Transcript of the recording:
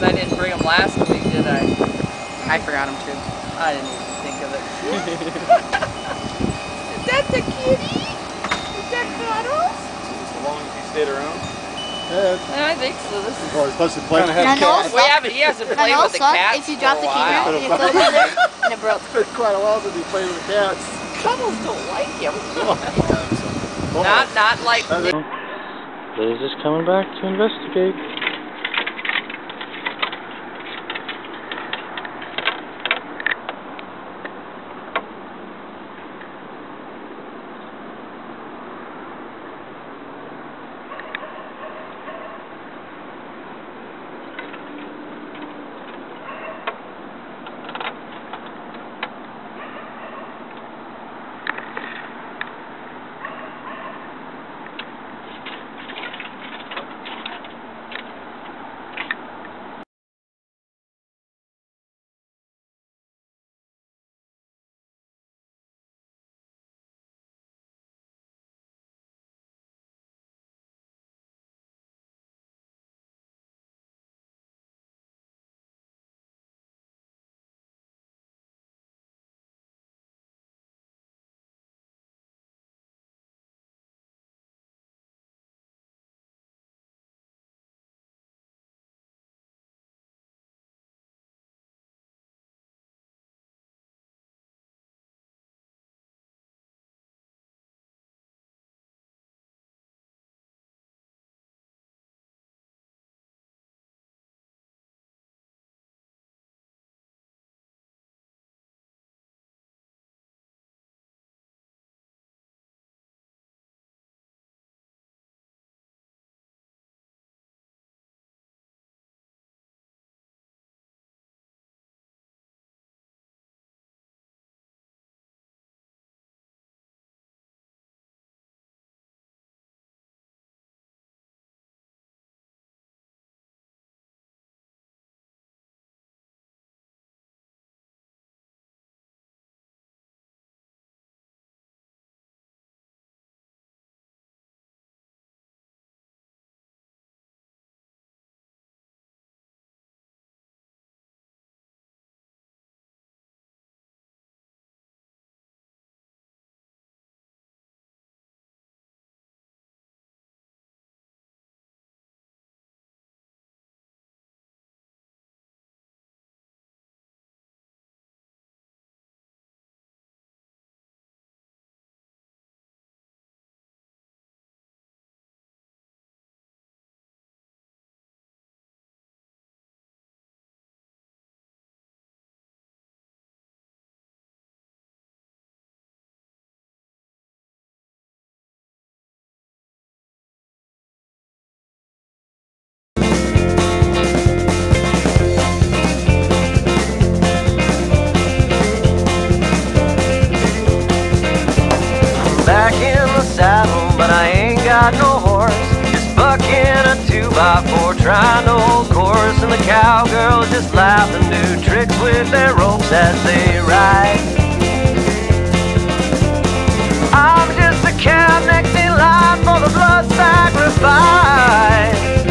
I didn't bring them last week, did I? I forgot them too. I didn't even think of it. Is that the kitty? Is that Cuddles? So long as he stayed around. I think so. This is. Or supposed to play. He hasn't played with the cats. If you drop the camera and you close it there, and it broke. It's been quite a while since he played with the cats. Cuddles don't like him. Oh. Not like me. They're just coming back to investigate. Back in the saddle, but I ain't got no horse. Just bucking a 2x4, trying to hold course. And the cowgirls just laugh and do tricks with their ropes as they ride. I'm just a cow next in line for the blood sacrifice.